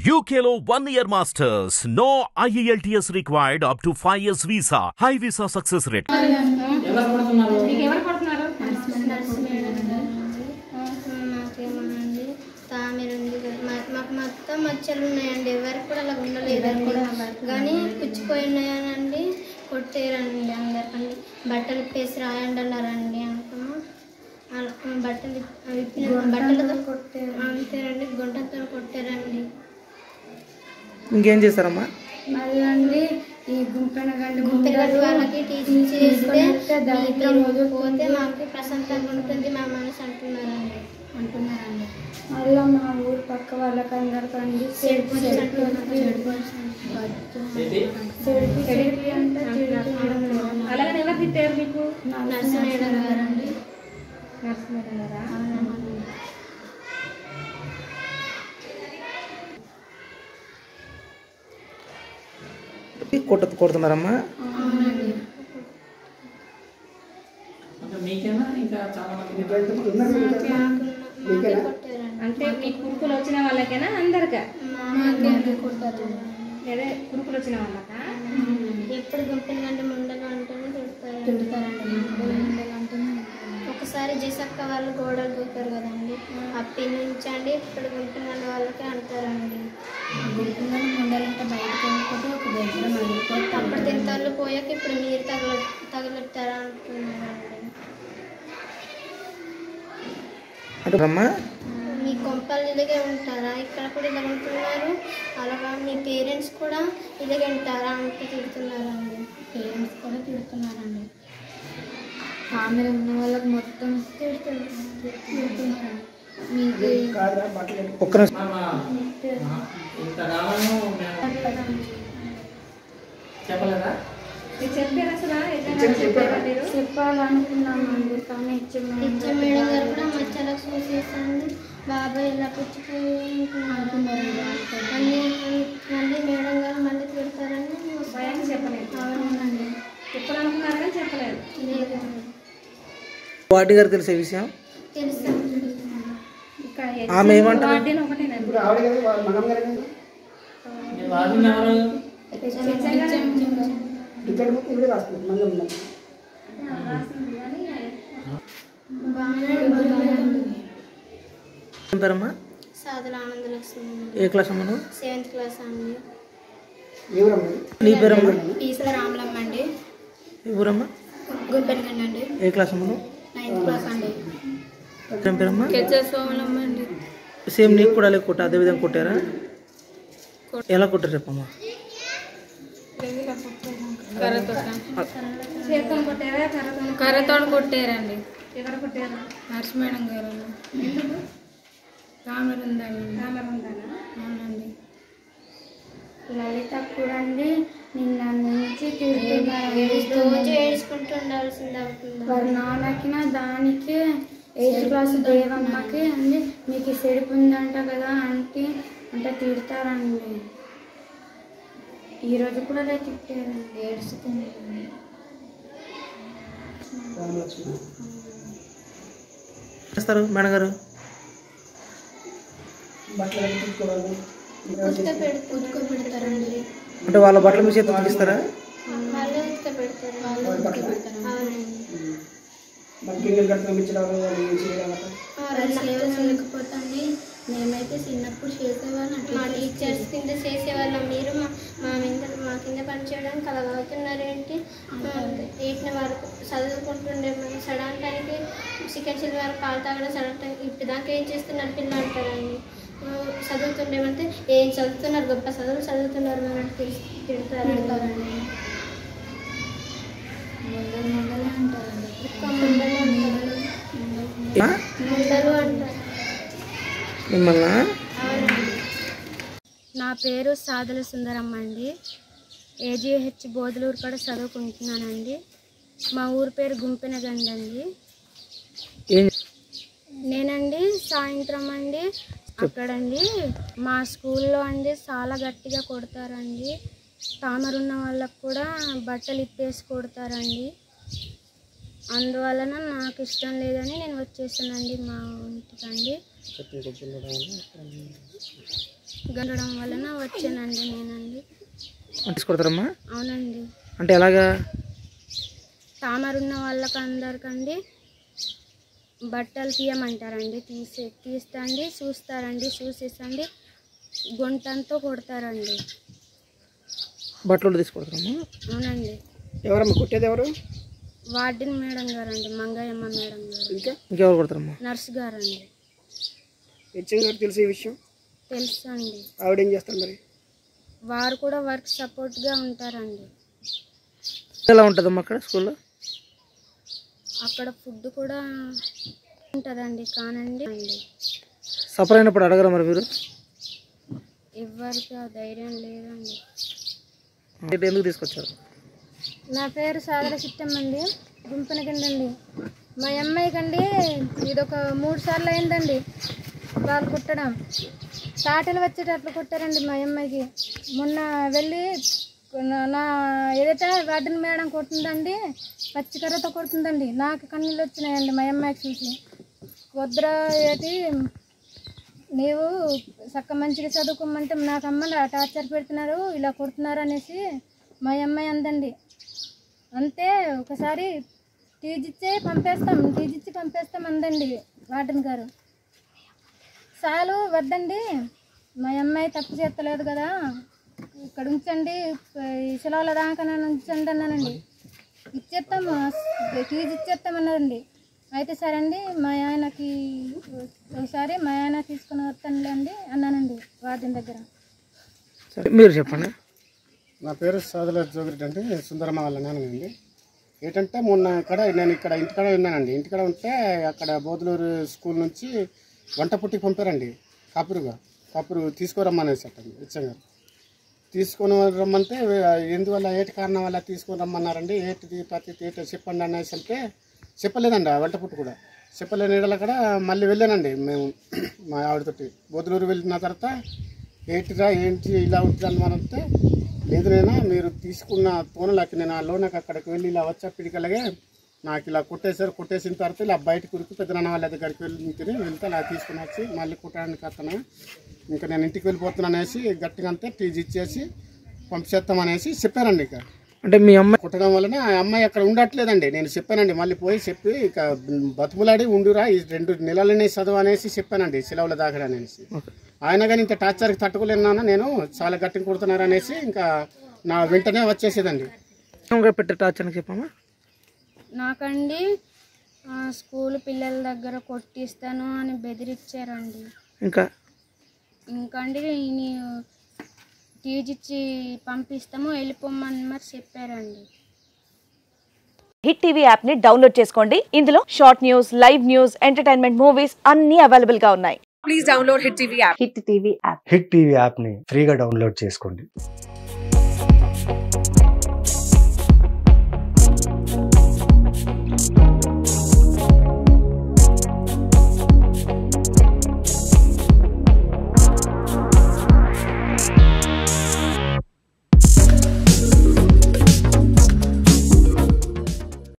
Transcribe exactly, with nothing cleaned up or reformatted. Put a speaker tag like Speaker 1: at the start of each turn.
Speaker 1: U K లో one year masters. No I E L T S required up to five years visa. High visa success rate.
Speaker 2: ఎవరు పడుతున్నారు?
Speaker 3: మీకు ఎవరు పడుతున్నారు?
Speaker 4: నాకేమోనండి తామర ఉంది మాకు మొత్తం మచ్చలు ఉన్నాయండి. ఎవరికి కూడా అలా ఉండలేదండి. కానీ పుచ్చిపోయి ఉన్నాయనండి, కొట్టేరండి అందరికండి. బట్టలు ఇప్పేసి రాయండి అన్నారండి. అనుకున్నా బట్టలు విప్పిన బట్టలతో కొట్టారు అంతేనండి. గుంటతో కొట్టారండి.
Speaker 2: ఇంకేం చేస్తారమ్మా?
Speaker 4: మళ్ళీ అండి ఈ గుంపెన గంట గుంపెన వాళ్ళకి టీచింగ్ చేస్తే దాంట్లో మొదలు పోతే మాకు ప్రశాంతంగా ఉంటుంది మా మనసు అంటున్నారండి అంటున్నారండి మళ్ళీ మా ఊరు పక్క వాళ్ళకి అందరికండి
Speaker 3: అలాగే ఎవరు తిట్టారు మీకు?
Speaker 4: నర్సు మేడం గారండి.
Speaker 3: నర్సు మేడం గారా?
Speaker 2: కొట్ట కొడుతున్నారమ్మా?
Speaker 3: అంటే మీ కురుకులు వచ్చిన వాళ్ళకేనా అందరికా? లేదా కురుకులు వచ్చిన వాళ్ళకా?
Speaker 4: ఎప్పుడు గుంపిన గంట ముండలు అంటేనే తిడతారు తిడతారండి. ఒకసారి జసక్క వాళ్ళు గోడలు దూకారు కదండి, అప్పటి నుంచి అండి ఇప్పుడు గుంపిన గంట వాళ్ళకే అంటారండి. గుంపిన గంట ముండాలంటే బయటకు వెళ్ళిపోతే ఒక దగ్గర మళ్ళీపోతే అప్పుడు తింటాళ్ళు పోయాక ఇప్పుడు మీరు తగల తగలెట్టారా అంటున్నారండి. మీ కొంపలు ఇలాగే ఉంటారా? ఇక్కడ కూడా ఇలా ఉంటున్నారు. అలాగా మీ పేరెంట్స్ కూడా ఇలాగే ఉంటారా అంటే తిడుతున్నారండి. పేరెంట్స్ కూడా తిడుతున్నారండి. ఆమె ఉన్న వాళ్ళకి మొత్తం తిడుతున్నారు. మీకు
Speaker 2: చెప్పలేదా?
Speaker 3: చెప్పారు అసలు
Speaker 4: చెప్పాలనుకున్నామండి, కానీ ఇచ్చే మేడం గారు కూడా మచ్చలకు చూసేసండి బాబాయ్ ఇలా పుచ్చిపోయి అంటున్నారండి. మళ్ళీ మళ్ళీ మేడం గారు మళ్ళీ తిడతారని
Speaker 3: భయాన్ని చెప్పలేదు.
Speaker 4: అవునండి,
Speaker 3: చెప్పాలనుకున్నారు కానీ చెప్పలేదు.
Speaker 2: వాటి గారు తెలిసే విషయం
Speaker 4: తెలుసు.
Speaker 2: ఆమె ఏమంటారు? ఏం పేరమ్మా?
Speaker 4: సాధుల ఆనందలక్ష్మి.
Speaker 2: ఏ క్లాస్ అమ్మా నువ్వు?
Speaker 4: సెవెంత్ క్లాస్ అండి.
Speaker 2: నీ పేరమ్మా?
Speaker 4: ఈశ్వర రామలమ్మ అండి.
Speaker 2: ఏ ఊరమ్మా?
Speaker 4: గుంపెనగండి అండి.
Speaker 2: ఏ క్లాస్ అమ్మా నువ్వు?
Speaker 4: నైన్త్ క్లాస్ అండి.
Speaker 2: ఏం పేరమ్మా?
Speaker 4: సోమలమ్మ అండి.
Speaker 2: సేమ్ నీకు కూడా అలాగే కొట్ట అదే విధంగా కొట్టారా? ఎలా కొట్టారు చెప్పమ్మా?
Speaker 4: కర్రతో కొట్టారండి.
Speaker 3: ఎక్కడ కొట్టారు?
Speaker 4: నర్సు మేడం గారు. రామర్ ఉందండి.
Speaker 3: రామర్ ఉందానా?
Speaker 4: అవునండి. లలిత కూడా అండి నిన్న నుంచి రోజు ఏడ్చుకుంటూ ఉండాల్సింది అవుతుంది. వారి నాన్నకి దానికి ఎయిత్ క్లాస్ దేవమ్మకి అండి మీకు సెడుపు ఉందంట కదా అంటే అంటే తిడతారండి. ఈరోజు కూడా అలా తిట్టారండి, ఏడుస్తుంది.
Speaker 2: చేస్తారు మేడం గారు?
Speaker 4: ఉతుక పెడతారండి.
Speaker 2: అంటే వాళ్ళ బట్టలు మీ చేతి ఉతికిస్తారా?
Speaker 4: వాళ్ళే ఉతుక పెడతారు. వాళ్ళే ఉతుక పెడతారు. లేకపోతండి మేమైతే చిన్నప్పుడు చేసేవాళ్ళం. మా టీచర్స్ కింద చేసేవాళ్ళం. మీరు మా మా మీద మా కింద పనిచేయడానికి అలా అవుతున్నారు ఏంటి? ఎయిట్న వరకు చదువుకుంటుండే మేము సడన్ టైంకి చికెన్ చిల్లి వరకు పాలు తాగడం సడన్ టైం ఇప్పుడు దాకా ఏం చేస్తున్నారు పిల్ల అంటారండి. చదువుతుండేమంటే ఏం చదువుతున్నారు, గొప్ప చదువులు చదువుతున్నారు మనం తిడతారు అంటారండి. ముందలు ముందలే అంటారండి. ముందలు అంటారు. ముందలు అంటారు
Speaker 2: మిమ్మల్ని.
Speaker 4: నా పేరు సాధుల సుందరమ్మ అండి. ఏజీహెచ్ బోధలూరు కూడా చదువుకుంటున్నానండి. మా ఊరి పేరు గుంపెనగండి అండి. నేనండి సాయంత్రం అండి అక్కడండి మా స్కూల్లో అండి చాలా గట్టిగా కొడతారండి. తామరున్న వాళ్ళకు కూడా బట్టలు ఇప్పేసి కొడతారండి. అందువలన నాకు ఇష్టం లేదని నేను వచ్చేసానండి మా ఇంటికండి. గండడం వలన వచ్చానండి నేనండి.
Speaker 2: తీసుకొడతారమ్మా?
Speaker 4: అవునండి.
Speaker 2: అంటే ఎలాగా?
Speaker 4: తామరున్న వాళ్ళకి అందరికండి బట్టలు తీయమంటారండి. తీసి తీస్తండి చూస్తారండి, చూసేసండి గుంటంతో కొడతారండి.
Speaker 2: బట్టలు తీసుకొడతారమ్మా?
Speaker 4: అవునండి.
Speaker 5: ఎవరమ్మా కొట్టేది? ఎవరు?
Speaker 4: వార్డెన్ మేడం గారండి, మంగయ్యమ్మ మేడం గారు.
Speaker 5: ఇంకా
Speaker 2: ఇంకెవరు కొడతారమ్మా?
Speaker 4: నర్సు గారండి.
Speaker 5: హెచ్ఎం గారు తెలిసి ఈ విషయం?
Speaker 4: తెలుసు అండి.
Speaker 5: ఆవిడ ఏం చేస్తారు మరి?
Speaker 4: వారు కూడా వర్క్ సపోర్ట్గా ఉంటారండి.
Speaker 2: ఎలా ఉంటుందమ్మా అక్కడ స్కూల్లో?
Speaker 4: అక్కడ ఫుడ్ కూడా ఉంటుందండి. కానండి అండి
Speaker 2: సఫర్ అయినప్పుడు అడగరా మరి మీరు?
Speaker 4: ఎవరికి ఆ ధైర్యం లేదండి.
Speaker 2: ఎందుకు తీసుకొచ్చారు?
Speaker 4: నా పేరు సాగర చిట్టమ్మండి, గుంపనకండి. మా అమ్మాయికండి ఇదొక మూడు సార్లు అయిందండి వాళ్ళు కుట్టడం. తాటలు వచ్చేటట్లు కుట్టారండి మా అమ్మాయికి. మొన్న వెళ్ళి నా ఏదైతే వార్డెన్ మేడం కొడుతుందండి, పచ్చికర్రతో కొడుతుందండి. నాకు కన్నీళ్ళు వచ్చినాయండి మా అమ్మాయికి చూసి. వద్దురా ఏటి నీవు చక్క మంచిగా చదువుకోమంటే నాకు అమ్మ టార్చర్ పెడుతున్నారు, ఇలా కొడుతున్నారు అనేసి మా అమ్మాయి అందండి. అంతే ఒకసారి టీజిచ్చే పంపేస్తాం టీజిచ్చి పంపేస్తాం అందండి వార్డెన్ గారు. చాలు వద్దండి, మా అమ్మాయి తప్పు చేస్తలేదు కదా, ఇక్కడ ఉంచండి, ఈ సెలవుల దాకా నన్ను ఉంచండి అన్నానండి. ఇచ్చేస్తాము ఫీజు ఇచ్చేస్తామన్నారండి. అయితే సరే అండి మా ఆయనకి ఒకసారి మా ఆయన తీసుకుని వస్తానులేండి అన్నానండి వార్డెన్ దగ్గర.
Speaker 2: సరే మీరు చెప్పండి.
Speaker 5: నా పేరు సాదుల జోగిరెడ్డి అండి, సుందరమ్మ వాళ్ళ నాన్ననండి. ఏంటంటే మొన్న ఇక్కడ నేను ఇక్కడ ఇంటికాడ ఉన్నానండి. ఇంటికాడ ఉంటే అక్కడ బోధలూరు స్కూల్ నుంచి వంట పుట్టికి పంపారండి కాపురుగా. కాపురు తీసుకురమ్మనేసి అట్టండి హెచ్ఎం గారు. తీసుకొని రమ్మంటే ఎందువల్ల ఏటి కారణం వల్ల తీసుకొని రమ్మన్నారండి. ఏటిది ప్రతి ఏటి చెప్పండి అనేసి అంటే చెప్పలేదండి. ఆ వంట పుట్టు కూడా చెప్పలేని ఏడల కూడా మళ్ళీ వెళ్ళానండి మేము మా ఆవిడతోటి. బోధలూరు వెళ్ళిన తర్వాత ఏటిరా ఏంటి ఇలా ఉంటుంది అంటే, లేదు నేనా మీరు తీసుకున్న తోనలకి నేను ఆ లోనకి అక్కడికి వెళ్ళి ఇలా వచ్చా పిడికలగే నాకు ఇలా కొట్టేశారు. కొట్టేసిన తర్వాత ఇలా బయటకు ఉరికి పెద్దనాన్న వాళ్ళ దగ్గరికి వెళ్ళి తిని వెళ్తే అలా తీసుకుని వచ్చి మళ్ళీ కుట్టడానికి అతను ఇంకా నేను ఇంటికి వెళ్ళిపోతున్నాను అనేసి గట్టిగా అంతే టీజీ ఇచ్చేసి పంపించేస్తామనేసి చెప్పానండి. ఇక
Speaker 2: అంటే మీ అమ్మాయి
Speaker 5: కుట్టడం వలన ఆ అమ్మాయి అక్కడ ఉండట్లేదండి. నేను చెప్పానండి, మళ్ళీ పోయి చెప్పి ఇక బతుములాడి ఉండురా ఈ రెండు నెలలనే చదువు అనేసి చెప్పానండి సెలవుల దాకా అనేసి. ఆయన కానీ ఇంత టార్చర్కి తట్టుకోలేనా నేను చాలా గట్టిగా కుడుతున్నారు అనేసి ఇంకా నా వెంటనే వచ్చేసేదండి.
Speaker 2: పెట్టే టార్చర్ చెప్పమ్మా.
Speaker 4: నాకండి స్కూల్ పిల్లల దగ్గర కొట్టిస్తాను అని బెదిరించారండి.
Speaker 2: ఇంకా
Speaker 4: ఇంకా అండి టీజిచ్చి పంపిస్తాము వెళ్ళిపోమని మరి చెప్పారండి.
Speaker 6: హిట్ టీవీ యాప్ ని డౌన్లోడ్ చేసుకోండి. ఇందులో short news, live news, entertainment movies అన్ని అవైలబుల్ గా ఉన్నాయి. Please download Hit TV app. Hit TV app
Speaker 7: Hit TV app ని ఫ్రీగా డౌన్లోడ్ చేసుకోండి.